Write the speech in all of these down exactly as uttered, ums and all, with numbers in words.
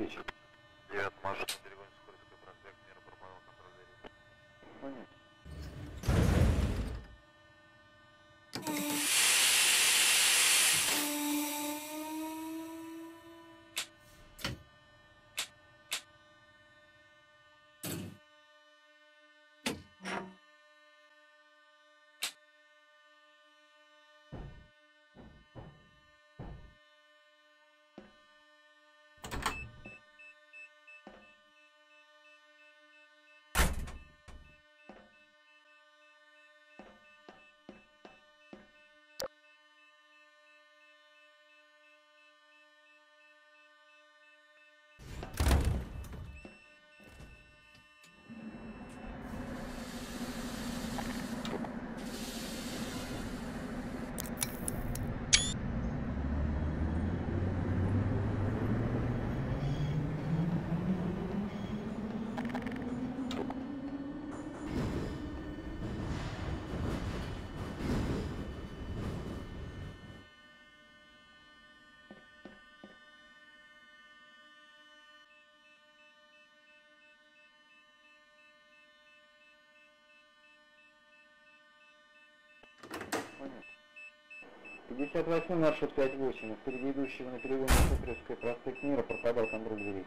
диспетчер. девять, машина, перегон Сухаревской проспект, мира пропадал, контроль верит. Понятно. пятьдесят восемь, маршрут пять восемь. Впереди идущего на перегоне Сухаревской проспект Мира пропадал контроль дверей.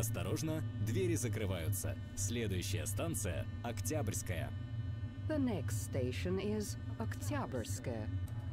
Осторожно, двери закрываются. Следующая станция – Октябрьская. The next station is Oktyabrskaya.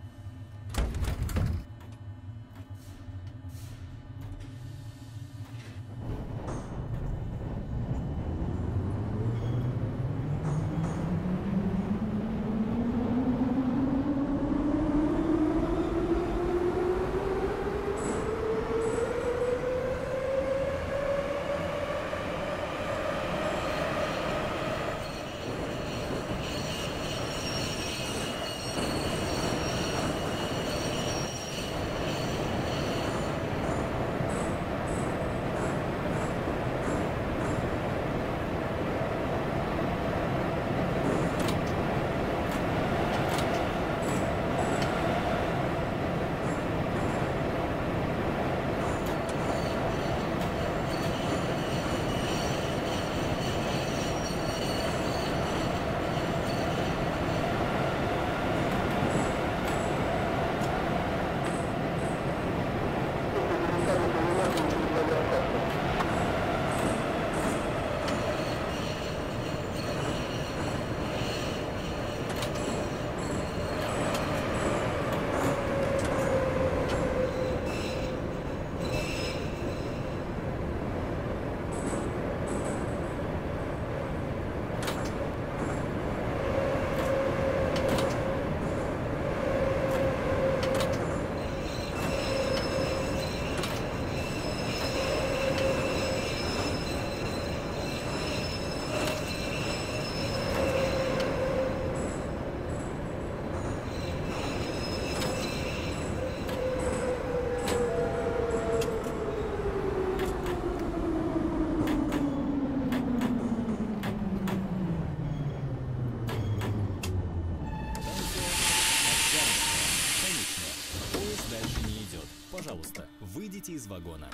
Пожалуйста, выйдите из вагона.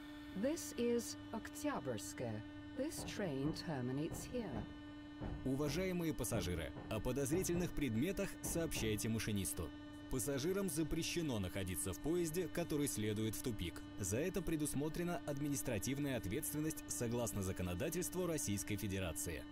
This is Oktyabrskaya. This train terminates here. Уважаемые пассажиры, о подозрительных предметах сообщайте машинисту. Пассажирам запрещено находиться в поезде, который следует в тупик. За это предусмотрена административная ответственность согласно законодательству Российской Федерации.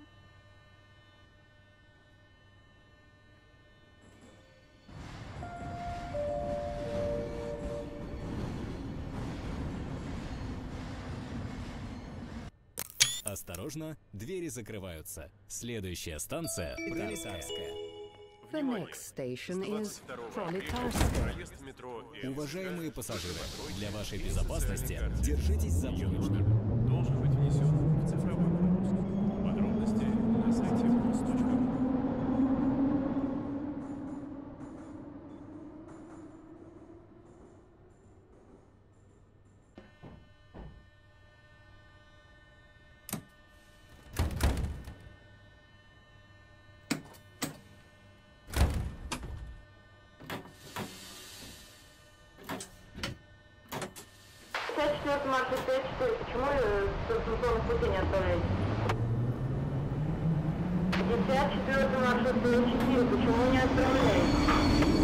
Осторожно, двери закрываются. Следующая станция – Пролетарская. The next station is Proletarskaya. Уважаемые пассажиры, для вашей безопасности держитесь за поручни. Должен быть внесен в цифровой пропуск. Подробности на сайте вуз точка ру. пятьдесят четвёртый маршрут пять четыре. Почему с информационных путей не отправляете? пятьдесят четвёртый маршрут пять четыре. Почему не отправляете?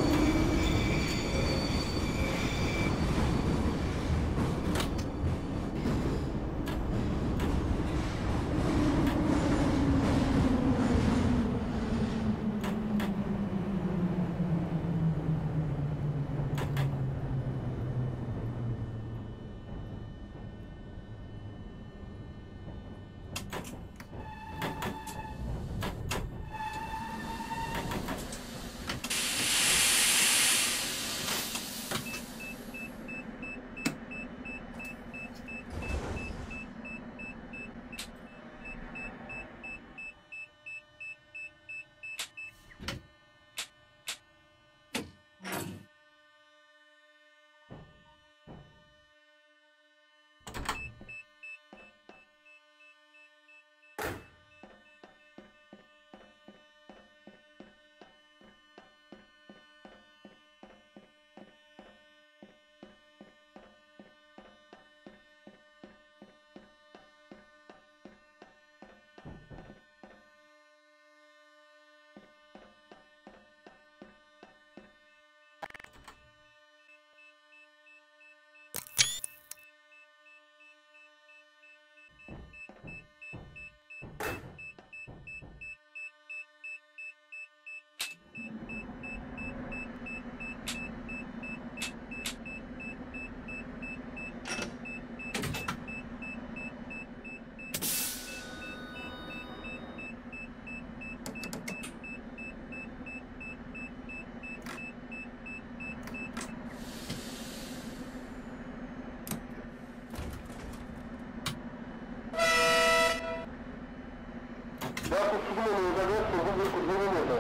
двадцать седьмой загрузку, выгрузку две минуты.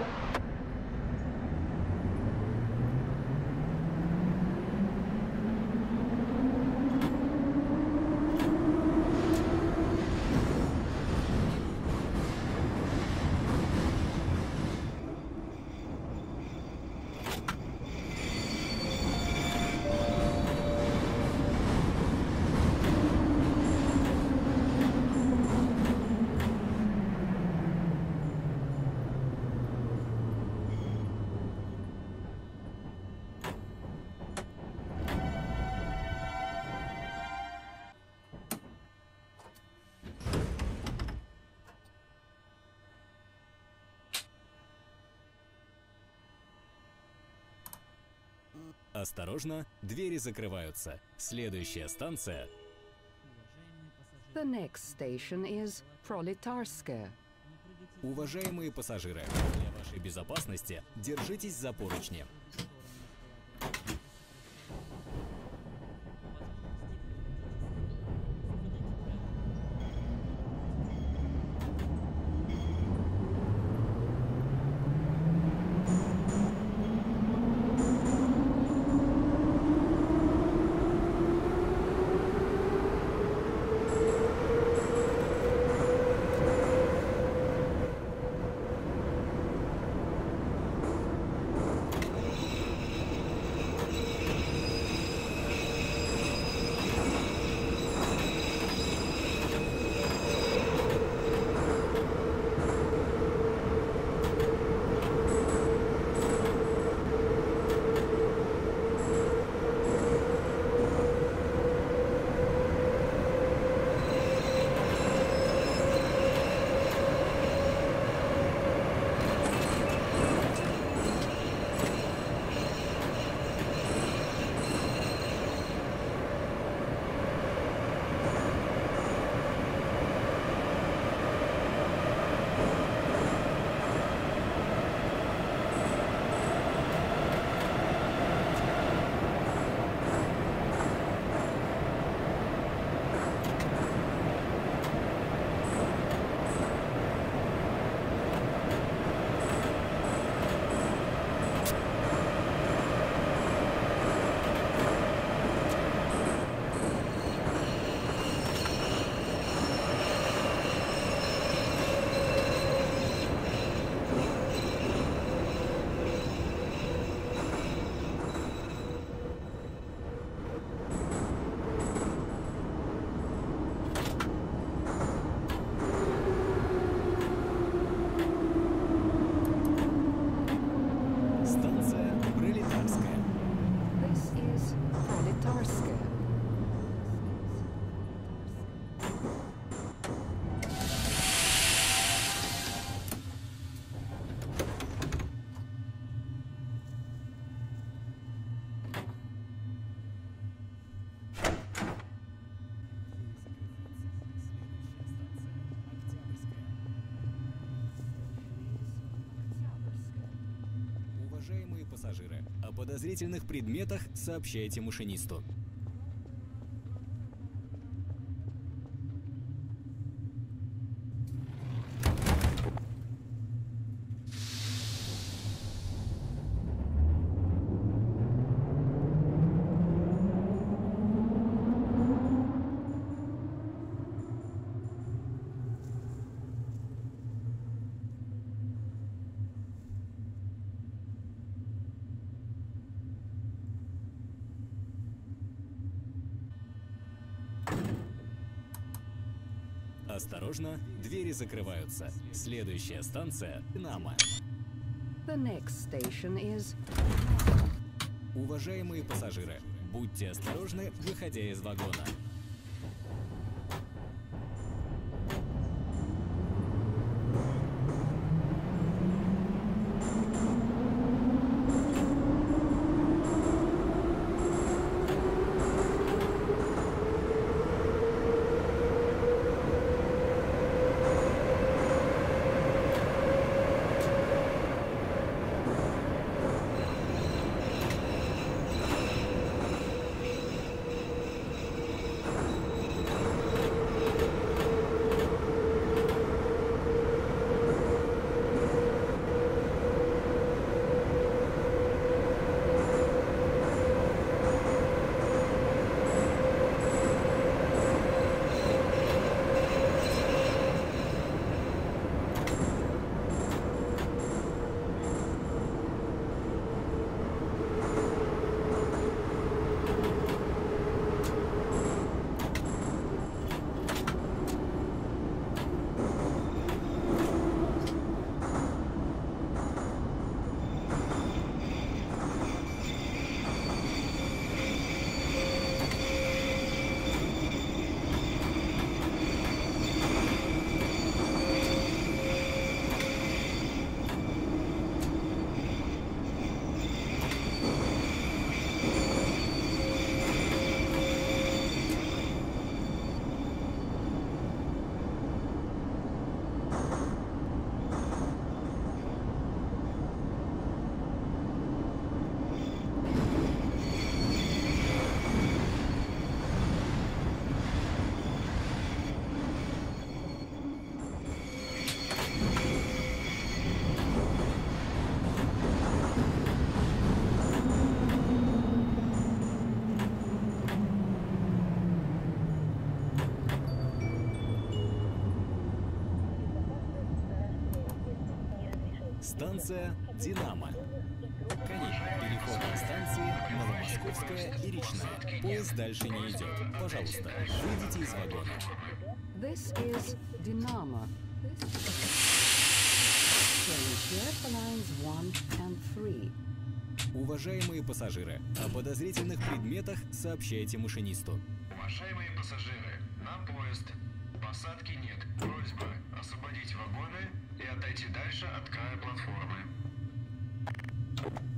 Осторожно, двери закрываются. Следующая станция. The next station is Proletarskaya. Уважаемые пассажиры, для вашей безопасности держитесь за поручни. Пассажиры, о подозрительных предметах сообщайте машинисту. Осторожно, двери закрываются. Следующая станция — Нама. The next station is... Уважаемые пассажиры, будьте осторожны, выходя из вагона. Станция «Динамо». Конец. Переход на станции Новомосковская и Речная. Поезд дальше не идет. Пожалуйста, выйдите из вагона. This is Dinamo. Change here for lines one and three. Уважаемые пассажиры, о подозрительных предметах сообщайте машинисту. Уважаемые пассажиры, на поезд. Посадки нет. Просьба освободить вагоны и отойти дальше от края платформы.